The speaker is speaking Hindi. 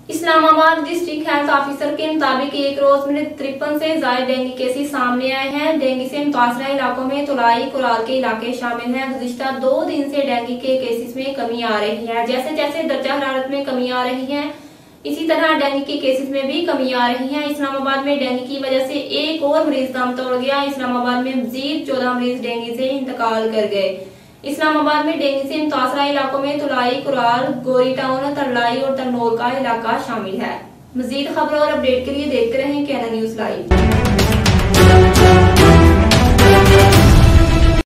इस्लामाबाद डिस्ट्रिक्ट हेल्थ ऑफिसर के मुताबिक एक रोज में 53 से ज्यादा डेंगू केसेस सामने आए हैं। डेंगू से मुतासरा इलाकों में तुलाई कुराल के इलाके शामिल हैं। गुज़िश्ता 2 दिन से डेंगू के केसेस में कमी आ रही है। जैसे जैसे दर्जा हरारत में कमी आ रही है, इसी तरह डेंगू के केसेस में भी कमी आ रही है। इस्लामाबाद में डेंगू की वजह से एक और मरीज दम तोड़ गया। इस्लामाबाद में मजीद 14 मरीज डेंगू से इंतकाल कर गए। इस्लामाबाद में डेंगू से मुतासरा इलाकों में तुलाई, कुराल, गोरी टाउन, तरलाई और तरनोल का इलाका शामिल है। मजीद खबरों और अपडेट के लिए देखते रहें कैनन न्यूज लाइव।